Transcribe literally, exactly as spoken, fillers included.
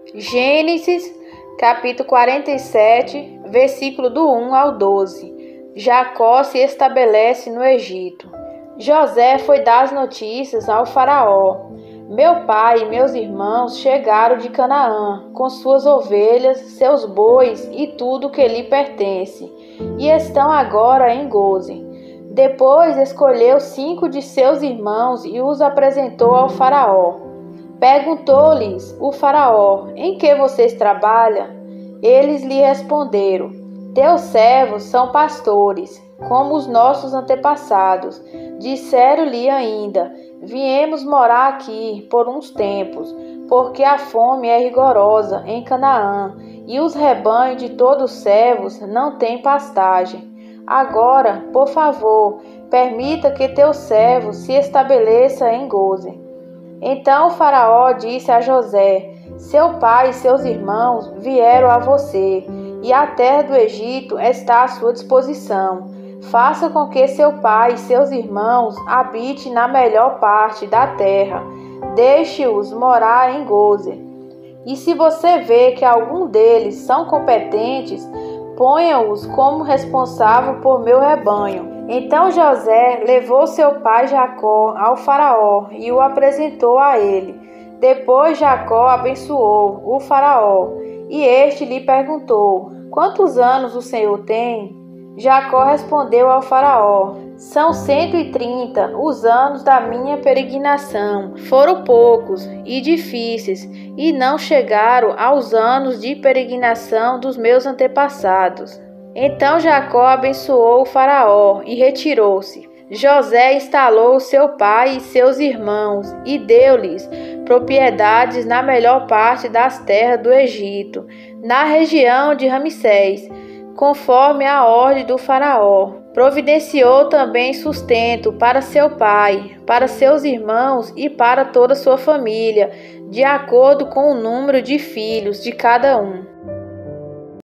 Gênesis, capítulo quarenta e sete, versículo do um ao doze. Jacó se estabelece no Egito. José foi dar as notícias ao faraó. Meu pai e meus irmãos chegaram de Canaã, com suas ovelhas, seus bois e tudo que lhe pertence, e estão agora em Gósen. Depois escolheu cinco de seus irmãos e os apresentou ao faraó. Perguntou-lhes o faraó: em que vocês trabalham? Eles lhe responderam: teus servos são pastores, como os nossos antepassados. Disseram-lhe ainda: viemos morar aqui por uns tempos, porque a fome é rigorosa em Canaã, e os rebanhos de todos os servos não têm pastagem. Agora, por favor, permita que teu servo se estabeleça em Gósen. Então o faraó disse a José: seu pai e seus irmãos vieram a você, e a terra do Egito está à sua disposição. Faça com que seu pai e seus irmãos habitem na melhor parte da terra. Deixe-os morar em Gósen. E se você vê que algum deles são competentes, ponha-os como responsável por meu rebanho. Então José levou seu pai Jacó ao faraó e o apresentou a ele. Depois Jacó abençoou o faraó, e este lhe perguntou: quantos anos o senhor tem? Jacó respondeu ao faraó: são cento e trinta os anos da minha peregrinação. Foram poucos e difíceis, e não chegaram aos anos de peregrinação dos meus antepassados. Então Jacó abençoou o faraó e retirou-se. José instalou seu pai e seus irmãos e deu-lhes propriedades na melhor parte das terras do Egito, na região de Ramsés, conforme a ordem do faraó. Providenciou também sustento para seu pai, para seus irmãos e para toda a sua família, de acordo com o número de filhos de cada um.